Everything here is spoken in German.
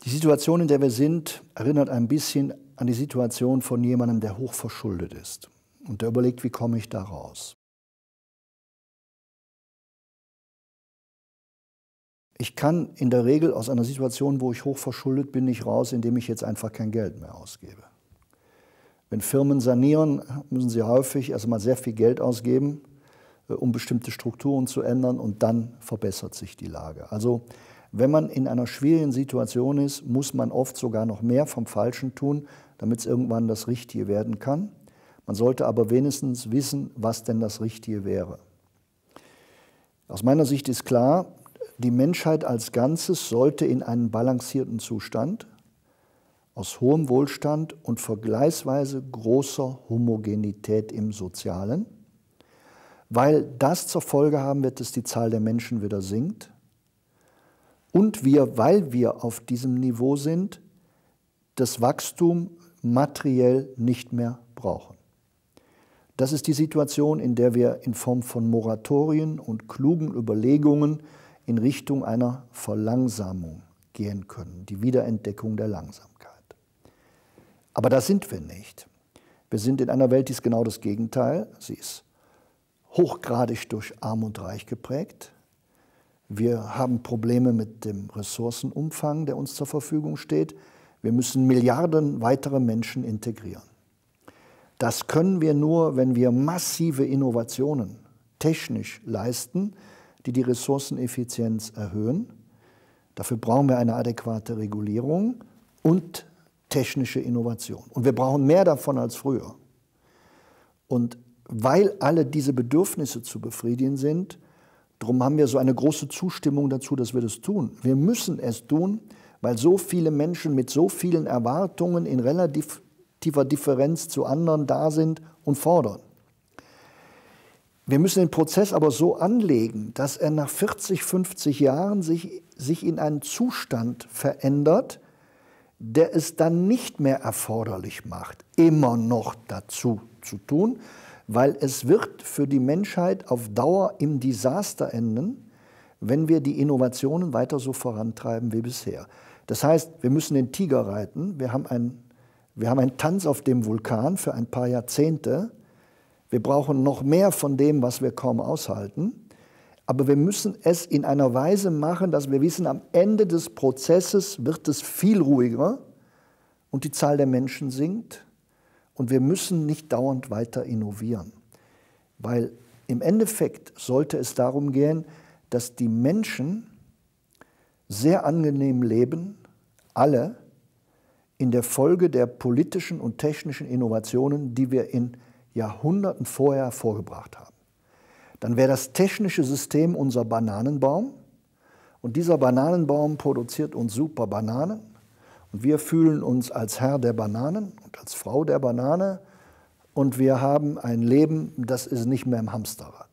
Die Situation, in der wir sind, erinnert ein bisschen an die Situation von jemandem, der hoch verschuldet ist und der überlegt, wie komme ich da raus? Ich kann in der Regel aus einer Situation, wo ich hoch verschuldet bin, nicht raus, indem ich jetzt einfach kein Geld mehr ausgebe. Wenn Firmen sanieren, müssen sie häufig erstmal sehr viel Geld ausgeben, um bestimmte Strukturen zu ändern, und dann verbessert sich die Lage. Also wenn man in einer schwierigen Situation ist, muss man oft sogar noch mehr vom Falschen tun, damit es irgendwann das Richtige werden kann. Man sollte aber wenigstens wissen, was denn das Richtige wäre. Aus meiner Sicht ist klar, die Menschheit als Ganzes sollte in einen balancierten Zustand aus hohem Wohlstand und vergleichsweise großer Homogenität im Sozialen, weil das zur Folge haben wird, dass die Zahl der Menschen wieder sinkt und wir, weil wir auf diesem Niveau sind, das Wachstum materiell nicht mehr brauchen. Das ist die Situation, in der wir in Form von Moratorien und klugen Überlegungen in Richtung einer Verlangsamung gehen können, die Wiederentdeckung der Langsamkeit. Aber da sind wir nicht. Wir sind in einer Welt, die ist genau das Gegenteil. Sie ist hochgradig durch Arm und Reich geprägt. Wir haben Probleme mit dem Ressourcenumfang, der uns zur Verfügung steht. Wir müssen Milliarden weitere Menschen integrieren. Das können wir nur, wenn wir massive Innovationen technisch leisten, die die Ressourceneffizienz erhöhen. Dafür brauchen wir eine adäquate Regulierung und technische Innovation. Und wir brauchen mehr davon als früher. Und weil alle diese Bedürfnisse zu befriedigen sind, darum haben wir so eine große Zustimmung dazu, dass wir das tun. Wir müssen es tun, weil so viele Menschen mit so vielen Erwartungen in relativer Differenz zu anderen da sind und fordern. Wir müssen den Prozess aber so anlegen, dass er nach 40, 50 Jahren sich in einen Zustand verändert, der es dann nicht mehr erforderlich macht, immer noch dazu zu tun, weil es wird für die Menschheit auf Dauer im Desaster enden, wenn wir die Innovationen weiter so vorantreiben wie bisher. Das heißt, wir müssen den Tiger reiten. Wir haben einen Tanz auf dem Vulkan für ein paar Jahrzehnte. Wir brauchen noch mehr von dem, was wir kaum aushalten. Aber wir müssen es in einer Weise machen, dass wir wissen, am Ende des Prozesses wird es viel ruhiger und die Zahl der Menschen sinkt. Und wir müssen nicht dauernd weiter innovieren. Weil im Endeffekt sollte es darum gehen, dass die Menschen sehr angenehm leben, alle, in der Folge der politischen und technischen Innovationen, die wir in Jahrhunderten vorher hervorgebracht haben. Dann wäre das technische System unser Bananenbaum und dieser Bananenbaum produziert uns super Bananen und wir fühlen uns als Herr der Bananen und als Frau der Banane und wir haben ein Leben, das ist nicht mehr im Hamsterrad.